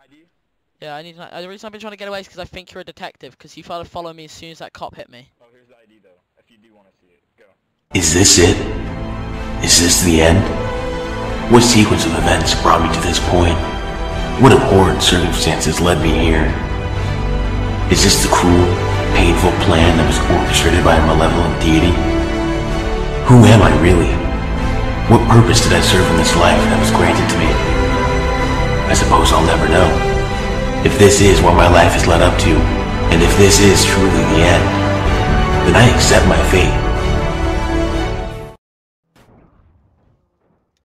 ID? Yeah, I need an ID. The reason I've been trying to get away is because I think you're a detective, because you tried to follow me as soon as that cop hit me. Oh, here's the ID though, if you do want to see it. Go. Is this it? Is this the end? What sequence of events brought me to this point? What abhorrent circumstances led me here? Is this the cruel, painful plan that was orchestrated by a malevolent deity? Who am I really? What purpose did I serve in this life that was granted to me? I suppose I'll never know. If this is what my life has led up to, and if this is truly the end, then I accept my fate.